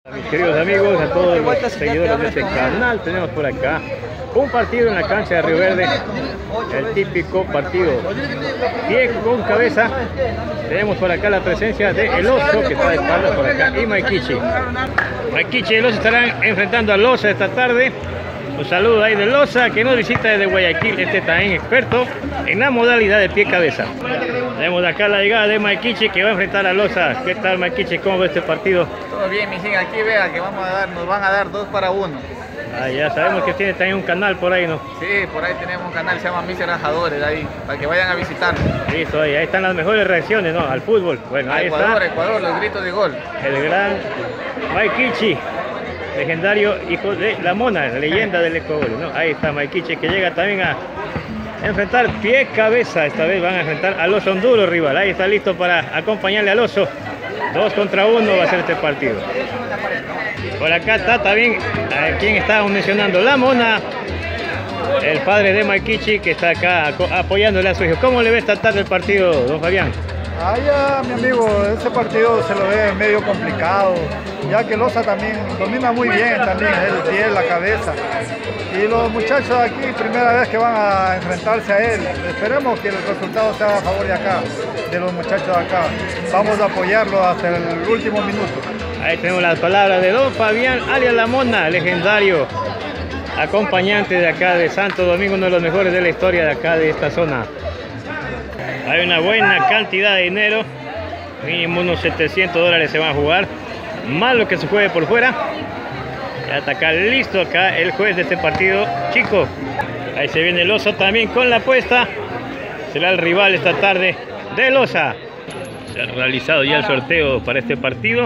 Mis queridos amigos, a todos los seguidores de este canal, tenemos por acá un partido en la cancha de Río Verde, el típico partido pie con cabeza. Tenemos por acá la presencia de El Oso, que está de espaldas por acá, y Maikichi. Maikichi y El Oso estarán enfrentando a Loza esta tarde. Un saludo ahí de Loza, que nos visita desde Guayaquil, este también experto en la modalidad de pie-cabeza. Tenemos acá la llegada de Maikichi, que va a enfrentar a Loza. ¿Qué tal, Maikichi? ¿Cómo ve este partido? Todo bien, mi hija, aquí vea que nos van a dar 2 para 1. Ya sabemos que tiene también un canal por ahí, ¿no? Sí, por ahí tenemos un canal, se llama Mis Rajadores, ahí, para que vayan a visitarnos. Listo, ahí están las mejores reacciones, ¿no? Al fútbol. Bueno, ahí Ecuador, está. Ecuador, los gritos de gol. El gran Maikichi, legendario hijo de la Mona, leyenda del Ecuador, ¿no? Ahí está Maikichi, que llega también a enfrentar pie-cabeza. Esta vez van a enfrentar al Oso Hondulo, rival. Ahí está listo para acompañarle al Oso. 2 contra 1 va a ser este partido. Por acá está también quien estábamos mencionando, la Mona, el padre de Maikichi, que está acá apoyándole a su hijo. ¿Cómo le ve esta tarde el partido, don Fabián? Ya, mi amigo, este partido se lo ve medio complicado, ya que Loza también domina muy bien también el pie, la cabeza. Y los muchachos aquí, primera vez que van a enfrentarse a él, esperemos que el resultado sea a favor de acá, de los muchachos de acá. Vamos a apoyarlo hasta el último minuto. Ahí tenemos las palabras de don Fabián, alias La Mona, legendario acompañante de acá de Santo Domingo, uno de los mejores de la historia de acá, de esta zona. Hay una buena cantidad de dinero, mínimo unos $700 se van a jugar, más lo que se juegue por fuera. Ya está acá listo acá el juez de este partido, Chico. Ahí se viene el Oso también con la apuesta. Será el rival esta tarde de Loza. Se ha realizado ya el sorteo para este partido.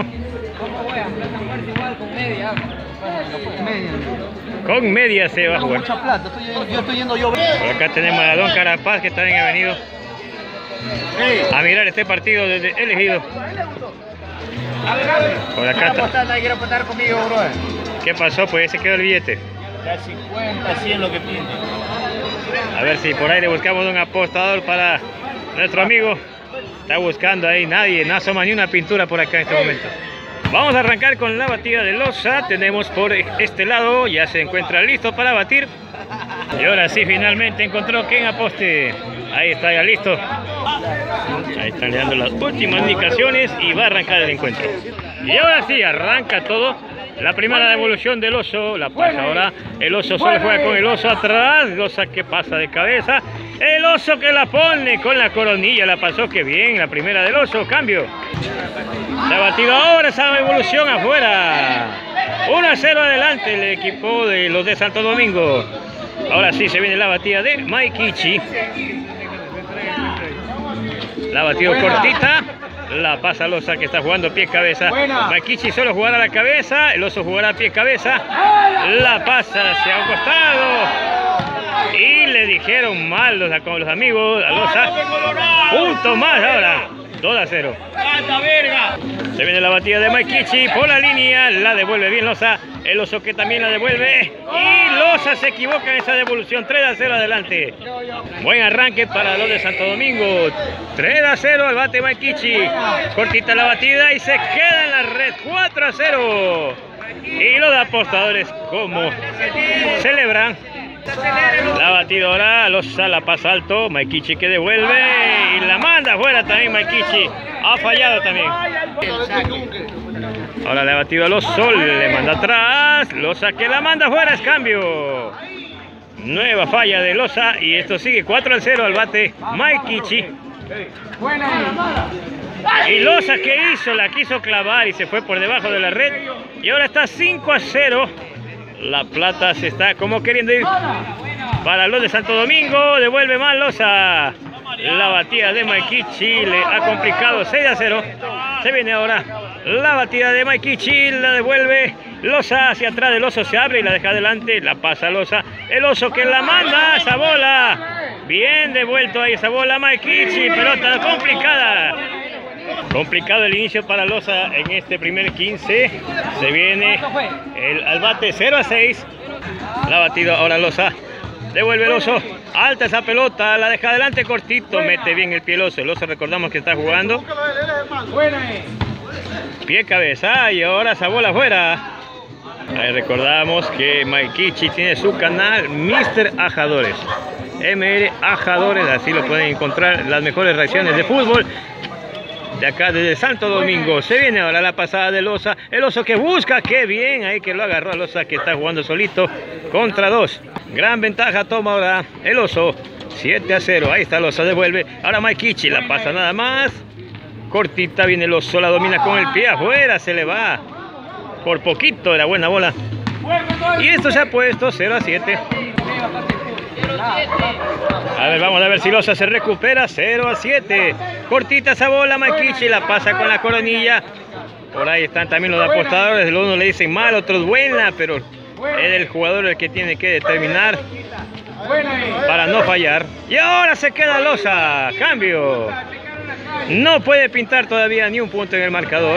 Con media se va a jugar. Por acá tenemos a don Carapaz, que también ha venido a mirar este partido desde El Ejido. Por acá está. Quiero apostar conmigo, brother. ¿Qué pasó? Pues se quedó el billete. Ya 50, 100 lo que pide. A ver si por ahí le buscamos un apostador para nuestro amigo. Está buscando ahí, nadie, no asoma ni una pintura por acá en este momento. Vamos a arrancar con la batida de Loza. Tenemos por este lado, ya se encuentra listo para batir. Y ahora sí, finalmente encontró quien aposte. Ahí está ya listo. Ahí están le dando las últimas indicaciones y va a arrancar el encuentro. Y ahora sí, arranca todo. La primera devolución del Oso, la pasa ahora. El Oso solo juega con el Oso atrás. Loza que pasa de cabeza. El Oso que la pone con la coronilla. La pasó, que bien, la primera del Oso. Cambio. Se ha batido ahora esa devolución afuera. 1-0 adelante el equipo de los de Santo Domingo. Ahora sí se viene la batida de Maikichi. La ha batido cortita. La pasa Loza, que está jugando pie-cabeza. Maikichi solo jugará la cabeza. El Oso jugará pie-cabeza. La pasa hacia un costado. Y le dijeron mal los amigos a Loza. Punto más ahora. 2-0. Se viene la batida de Maikichi por la línea. La devuelve bien Loza. El Oso que también la devuelve. Y Loza se equivoca en esa devolución. 3-0 adelante. Buen arranque para los de Santo Domingo. 3-0 al bate Maikichi. Cortita la batida y se queda en la red. 4-0. Y los apostadores como celebran. La batidora, Loza la pasa alto. Maikichi que devuelve y la manda afuera también. Maikichi ha fallado también. Ahora le ha batido a Oso, le manda atrás. Loza que la manda afuera, es cambio. Nueva falla de Loza y esto sigue 4-0 al bate Maikichi. Y Loza que hizo, la quiso clavar y se fue por debajo de la red. Y ahora está 5-0. La plata se está como queriendo ir para los de Santo Domingo. Devuelve mal Loza. La batida de Maikichi le ha complicado. 6-0. Se viene ahora la batida de Maikichi. La devuelve Loza hacia atrás. El Oso se abre y la deja adelante. La pasa Loza. El Oso que la manda. Esa bola. Bien devuelto ahí esa bola. Maikichi. Pelota complicada. Complicado el inicio para Loza en este primer 15. Se viene al bate 0-6. La batida ahora Loza. Devuelve el Oso. Alta esa pelota. La deja adelante cortito. Mete bien el pie el Oso. El Oso recordamos que está jugando Pie cabeza y ahora esa bola afuera. Ahí recordamos que Maikichi tiene su canal Mr. Ajadores. MR Ajadores, así lo pueden encontrar las mejores reacciones de fútbol de acá desde Santo Domingo. Se viene ahora la pasada de Loza, el oso que busca, qué bien ahí que lo agarró a Loza, que está jugando solito contra 2. Gran ventaja toma ahora el oso, 7-0, ahí está Loza, devuelve, ahora Maikichi la pasa nada más, cortita, viene el oso, la domina con el pie afuera, se le va, por poquito era buena bola. Y esto se ha puesto 0-7. A ver, vamos a ver si Loza se recupera. 0-7. Cortita esa bola, Maikichi la pasa con la coronilla. Por ahí están también los apostadores. Unos le dicen mal, otros buena, pero es el jugador el que tiene que determinar para no fallar. Y ahora se queda Loza. Cambio. No puede pintar todavía ni un punto en el marcador.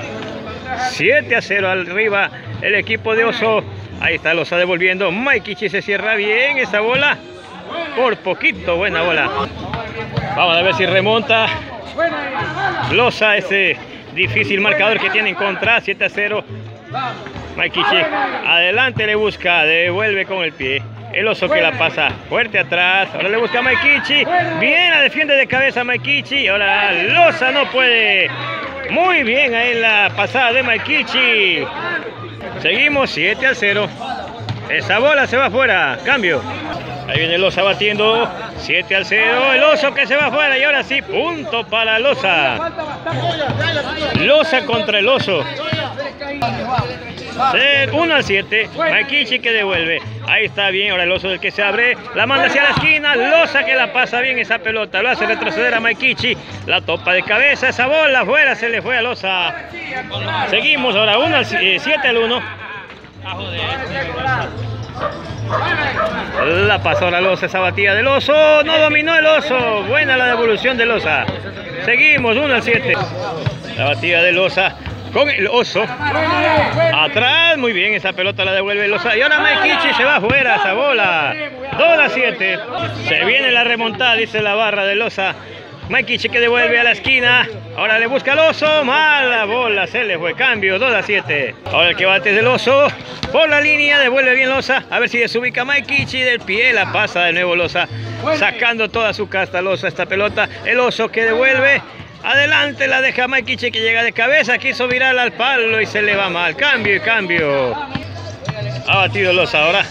7-0 arriba el equipo de Oso. Ahí está Loza devolviendo. Maikichi se cierra bien esa bola. Por poquito, buena bola. Vamos a ver si remonta Loza ese difícil marcador que tiene en contra. 7-0. Maikichi adelante, le busca, devuelve con el pie. El oso que la pasa fuerte atrás. Ahora le busca Maikichi. Bien, la defiende de cabeza Maikichi. Ahora Loza no puede. Muy bien ahí la pasada de Maikichi. Seguimos 7-0. Esa bola se va afuera. Cambio. Ahí viene Loza batiendo. 7-0. El oso que se va afuera. Y ahora sí, punto para Loza. Loza contra el oso. 1-7. Maikichi que devuelve. Ahí está bien. Ahora el oso del que se abre. La manda hacia la esquina. Loza que la pasa bien esa pelota. Lo hace retroceder a Maikichi. La topa de cabeza. Esa bola afuera. Se le fue a Loza. Seguimos ahora 7-1. La pasó ahora Loza, esa batida del oso. No dominó el oso. Buena la devolución de Loza. Seguimos 1-7. La batida de Loza con el oso. Atrás, muy bien, esa pelota la devuelve Loza. Y ahora Maikichi se va afuera esa bola. 2-7. Se viene la remontada, dice la barra de Loza. Maikichi que devuelve a la esquina. Ahora le busca al oso. Mala bola, se le fue. Cambio, 2-7. Ahora el que bate es el oso. Por la línea, devuelve bien Loza. A ver si desubica Maikichi del pie. La pasa de nuevo Loza. Sacando toda su casta Loza esta pelota. El oso que devuelve. Adelante la deja Maikichi que llega de cabeza. Quiso virar al palo y se le va mal. Cambio y cambio. Ha batido Loza ahora.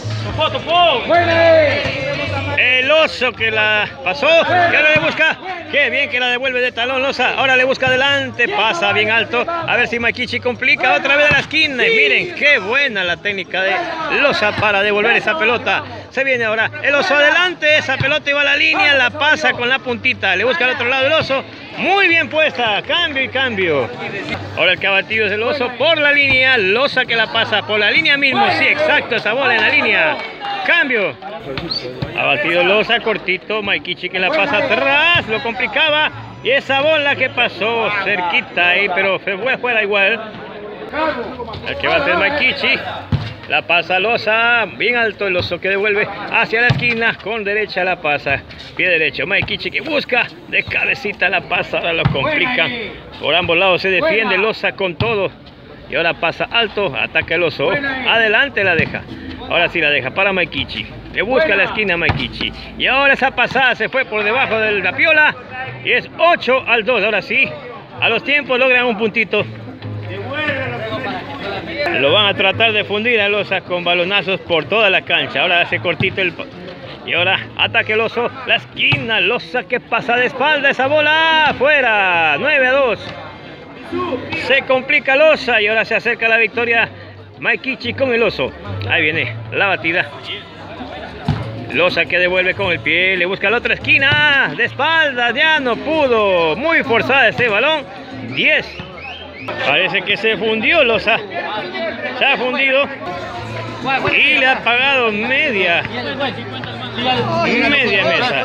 El oso que la pasó. Y ahora le busca. Qué bien que la devuelve de talón Loza. Ahora le busca adelante. Pasa bien alto. A ver si Maikichi complica otra vez a la esquina. Y miren qué buena la técnica de Loza para devolver esa pelota. Se viene ahora el oso adelante. Esa pelota iba a la línea. La pasa con la puntita. Le busca al otro lado el oso. Muy bien puesta. Cambio y cambio. Ahora el que ha batido es el oso por la línea. Loza que la pasa por la línea mismo. Sí, exacto. Esa bola en la línea. Cambio. Ha batido Loza cortito. Maikichi que la pasa atrás. Lo complicaba. Y esa bola que pasó cerquita ahí. Pero se fue fuera igual. El que bate es Maikichi. La pasa Loza, bien alto el oso que devuelve hacia la esquina, con derecha la pasa, pie derecho, Maikichi que busca, de cabecita la pasa, ahora lo complica, por ambos lados se defiende Loza con todo, y ahora pasa alto, ataca el oso, adelante la deja, ahora sí la deja para Maikichi, le busca la esquina Maikichi, y ahora esa pasada se fue por debajo de la piola, y es 8-2, ahora sí, a los tiempos logran un puntito. Lo van a tratar de fundir a Loza con balonazos por toda la cancha. Ahora hace cortito el... Y ahora ataque el oso. La esquina. Loza que pasa de espalda. Esa bola afuera. 9-2. Se complica Loza. Y ahora se acerca la victoria Maikichi con el oso. Ahí viene la batida. Loza que devuelve con el pie. Le busca la otra esquina. De espalda. Ya no pudo. Muy forzada ese balón. 10. Parece que se fundió Loza. Se ha fundido. Y le ha pagado media mesa.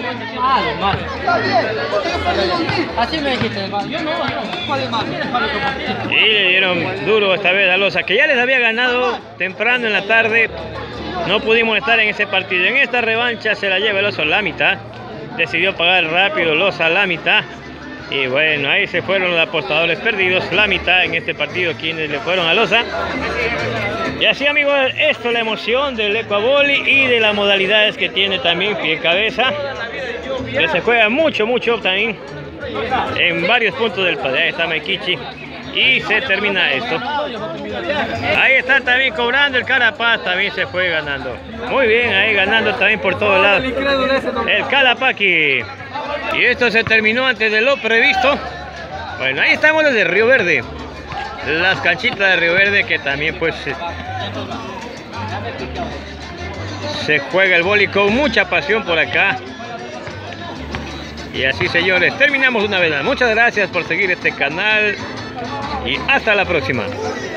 Y le dieron duro esta vez a Loza, que ya les había ganado temprano en la tarde. No pudimos estar en ese partido. En esta revancha se la lleva el oso la mitad. Decidió pagar rápido Loza la mitad. Y bueno, ahí se fueron los apostadores perdidos, la mitad en este partido, quienes le fueron a Losa. Y así, amigos, esto es la emoción del Ecuavoli y de las modalidades que tiene también pie-cabeza, que se juega mucho también en varios puntos del país. Ahí está Maikichi y se termina esto. Ahí está también cobrando el Carapaz, también se fue ganando. Muy bien, ahí ganando también por todos lados el Calapaqui. Y esto se terminó antes de lo previsto. Bueno, ahí estamos los de Río Verde. Las canchitas de Río Verde que también pues se juega el vóley con mucha pasión por acá. Y así, señores, terminamos una vez más. Muchas gracias por seguir este canal y hasta la próxima.